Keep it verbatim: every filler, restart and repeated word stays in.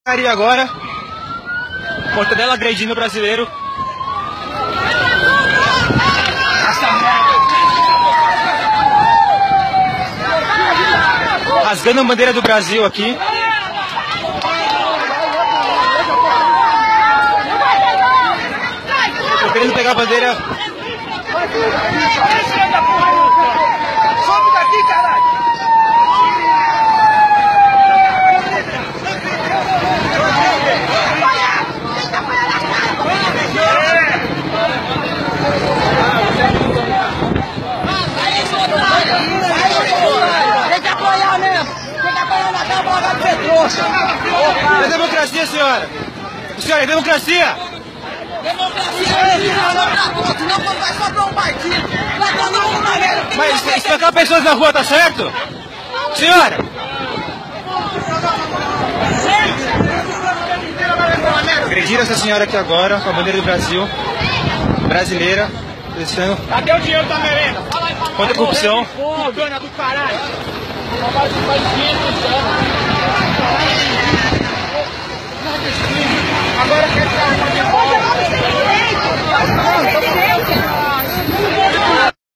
Agora, Mortadela agredindo o brasileiro. Rasgando a bandeira do Brasil aqui. Tô querendo pegar a bandeira. Some daqui, caralho! Tem que apoiar mesmo! Tem que apoiar na cara pra ser trouxa! É democracia, senhora! Senhora, é democracia! Democracia é isso, não vai só pra um partido! Vai todo mundo na merda! Mas espancar pessoas na rua, tá certo? Senhora! Agrediram essa senhora aqui agora com a bandeira do Brasil, brasileira, deixando. Cadê o dinheiro da merenda? Contra a corrupção. Dona do caralho! Agora quer